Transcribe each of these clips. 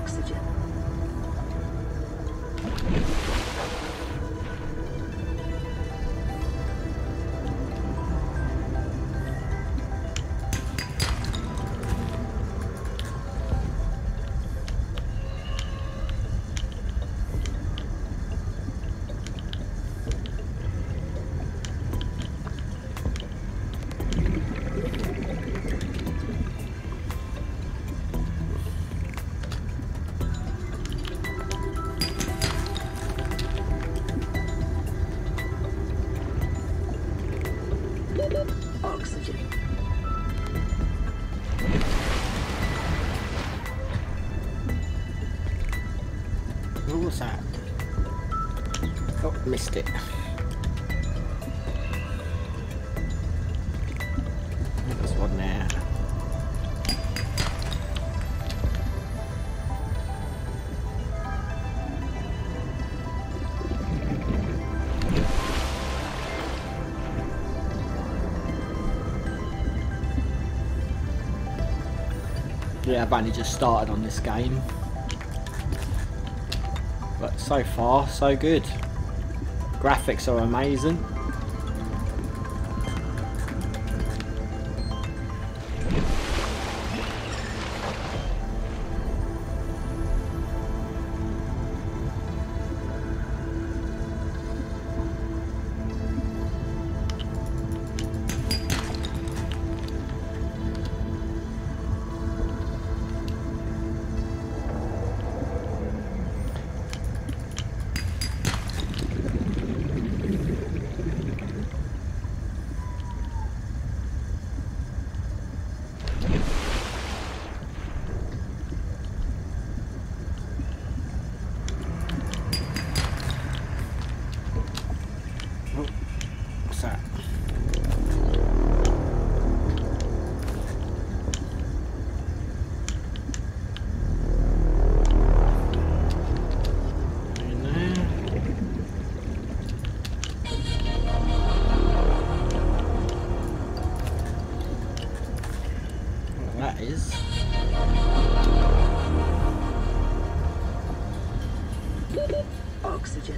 Oxygen. Oxygen. What was that? Oh, missed it. There's one there. Yeah, I've only just started on this game, but so far so good. Graphics are amazing. What's that? In there. What that is. Oxygen.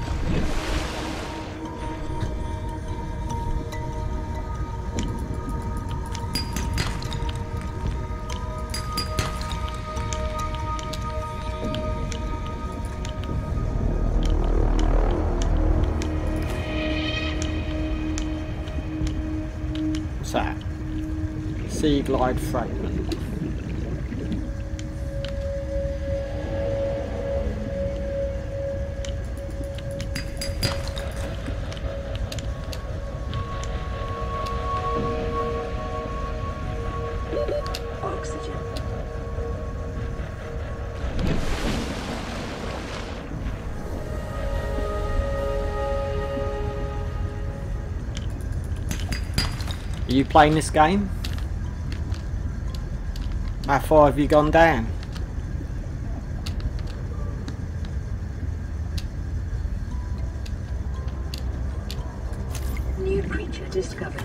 What's that? Sea glide fragment. Oxygen. Are you playing this game? How far have you gone down? New creature discovered.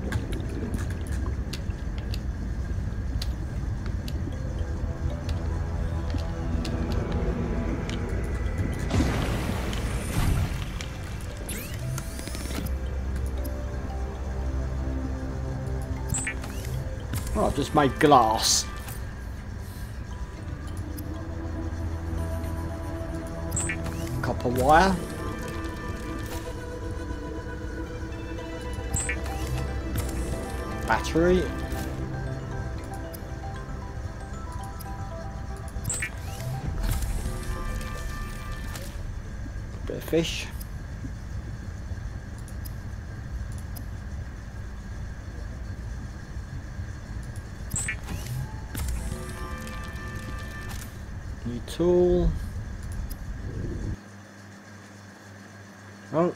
Oh, I've just made glass. Copper wire. Battery. Bit of fish. New tool. Oh.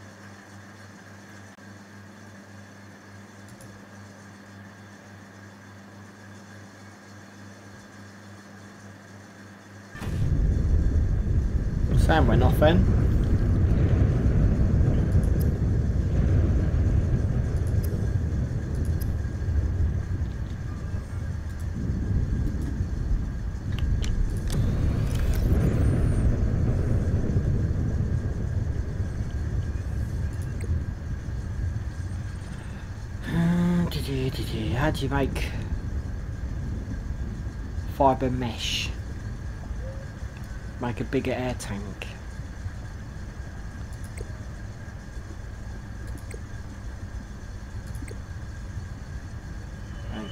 Sam went off then. How do you make fibre mesh? Make a bigger air tank. Right.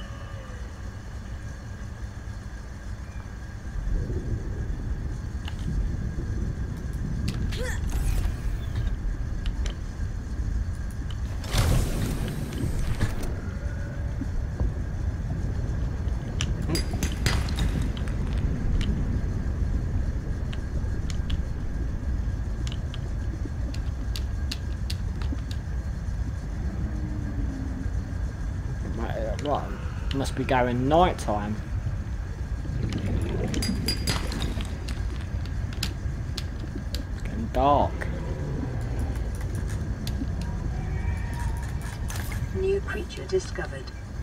What? Must be going night time. It's getting dark. New creature discovered.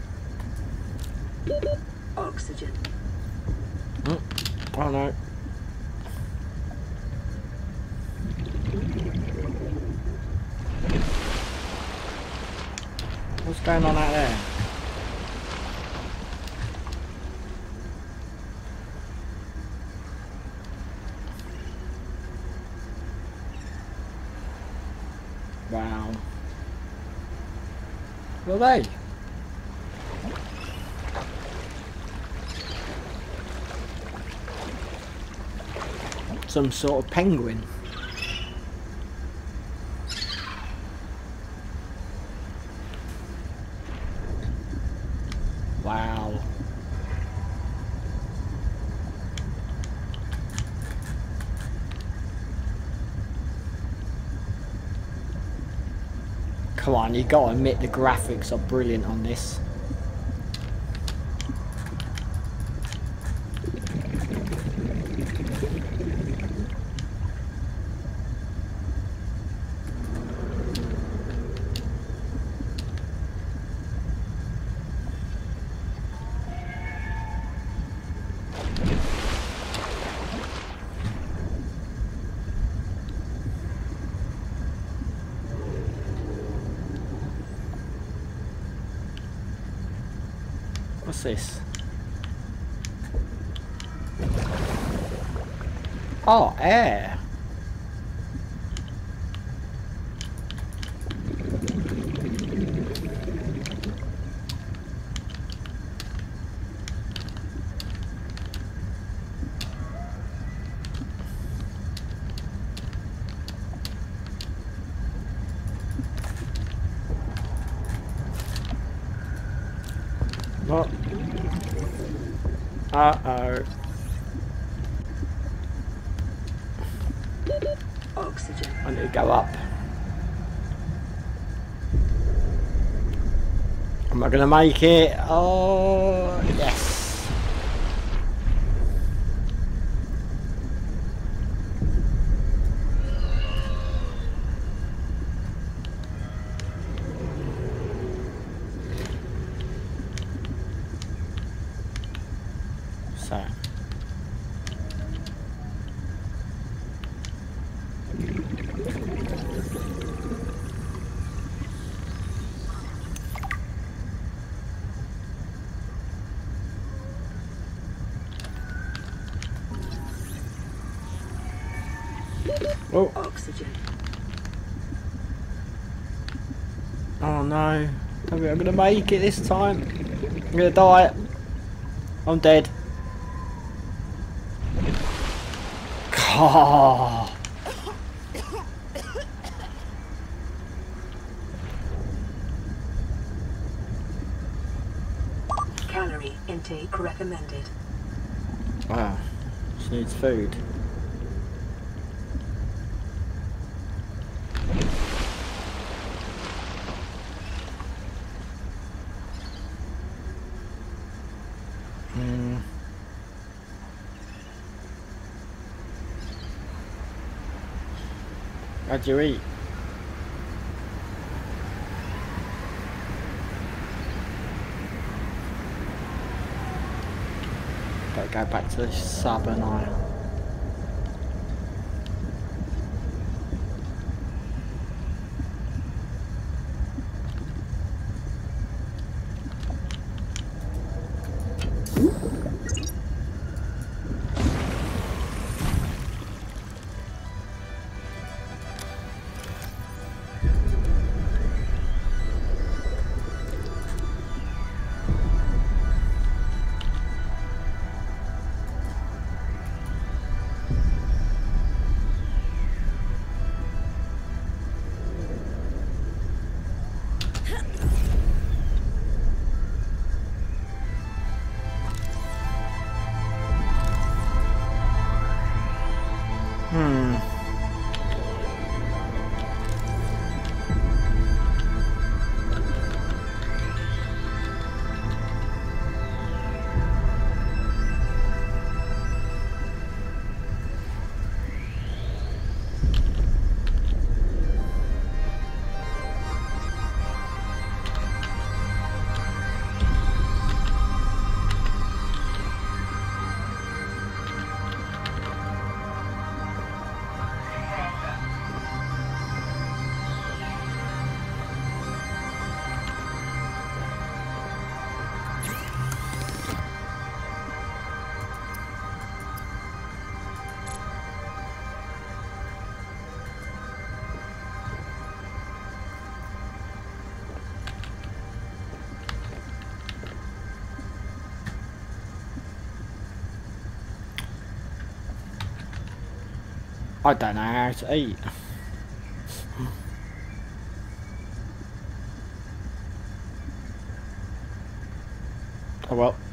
Oxygen. Oh no. What's going on out there? Wow. What are they? Some sort of penguin. Wow. Come on, you gotta admit the graphics are brilliant on this. What's this? Oh, air. What? Uh-oh. Oxygen. I need to go up. Am I gonna make it? Oh, yes. So. Oh. Oxygen. Oh no. Tell me I'm gonna make it this time. I'm gonna die. I'm dead. Oh. Calorie intake recommended. Wow. She needs food. How'd you eat? Better go back to the sub and I. I don't know how to eat. Oh well.